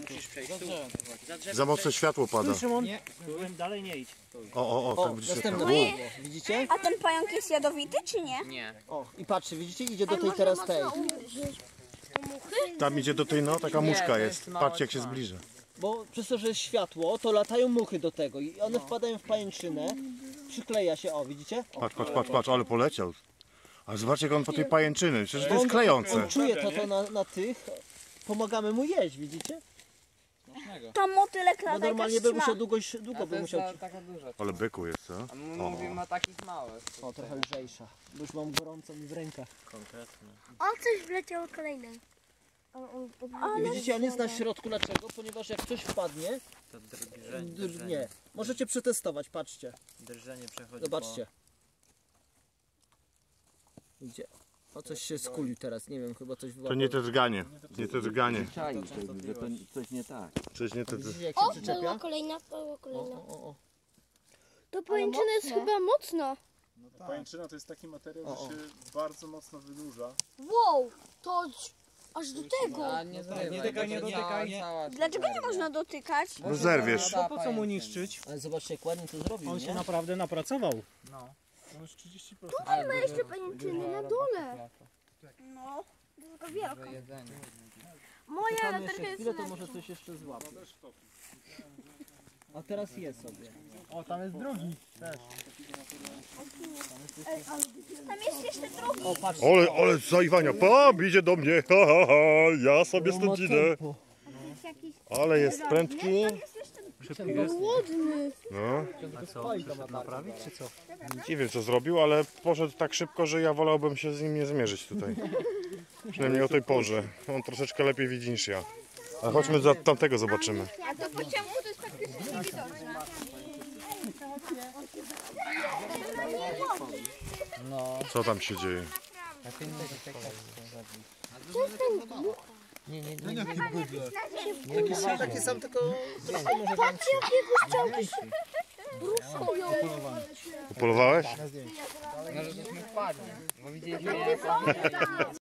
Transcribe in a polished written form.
musisz przejść. Tu. Za drzewo Za mocne światło pada. Szymon, dalej nie idź. Tak będzie się Następne było. drzewo, widzicie? A ten pająk jest jadowity, czy nie? Nie. O, i patrzcie, widzicie, idzie do tej teraz tej. Tam idzie do tej, no taka muszka to jest. jest mała Patrzcie jak się tma. zbliża. Bo przez to, że jest światło, to latają muchy do tego i one wpadają w pajęczynę, przykleja się, o widzicie? Patrz, ale poleciał. Ale zobaczcie jak on po tej pajęczyny, przecież to jest klejące. On czuje to na tych, pomagamy mu jeść, widzicie? Tam motylek Bo lata normalnie jakaś by musiał trzyma. długo by musiał... taka duża. Ale byku jest, co? A my mówimy o takich małych. O, trochę lżejsza, bo już mam gorąco mi w rękach. Konkretnie. O, coś wleciało kolejne. I widzicie, on jest na środku, dlaczego? Ponieważ jak coś wpadnie, To drżenie. nie. Możecie przetestować, patrzcie, Drżenie przechodzi. zobaczcie. Idzie. O, coś się skulił teraz, nie wiem, chyba coś To nie te drganie. Nie te drganie. Czaił, że to coś nie tak. Coś nie te... Widzicie, jak się Była przyczepia? kolejna, była O, kolejna. o. To pajęczyna jest chyba mocna. Pajęczyna to jest taki materiał, O, o. że się bardzo mocno wydłuża. Wow, to aż do tego. A nie dotykaj, nie dotykaj. Dlaczego nie można dotykać? No zerwiesz. No po co mu niszczyć? Ale zobaczcie, jak ładnie to zrobił, On się nie? naprawdę napracował. No. No już 30%. Tutaj ma jeszcze pajęczyny na dole. No, tylko wielko. Jedzenie. Moja Czekamy latarka jeszcze jest chwilę, to może coś jeszcze złapie. A teraz je sobie. O, tam jest drugi. Tam jest jeszcze drugi. O, patrz. Ale zaiwania, idzie do mnie, ja sobie stąd idę. Ale jest prędki. głodny. No, Naprawić czy co? nie wiem co zrobił, ale poszedł tak szybko, że ja wolałbym się z nim nie zmierzyć tutaj. Przynajmniej o tej porze. On troszeczkę lepiej widzi niż ja. Ale chodźmy za tamtego zobaczymy. A to po czemu to jest praktycznie widoczne? Co tam się dzieje? Taki sam, tylko... Upolowałeś? Może żeśmy wpadli. Bo widzieliśmy jak